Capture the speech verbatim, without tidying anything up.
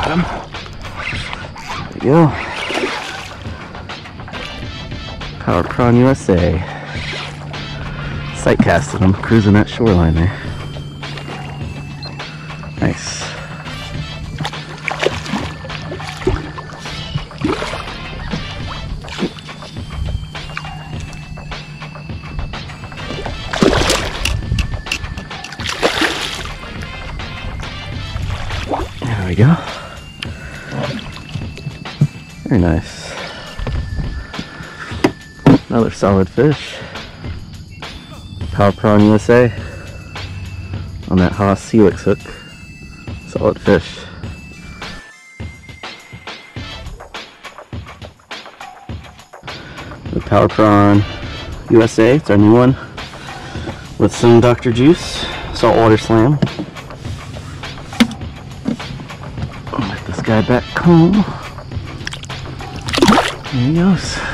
Got him. There you go. Power Prawn U S A. Sight casted him, cruising that shoreline there. Nice. There we go. Very nice. Another solid fish. Power Prawn U S A on that Haas Helix hook. Solid fish. The Power Prawn U S A, it's our new one with some Doctor Juice saltwater slam. I'll let this guy back home. There he goes.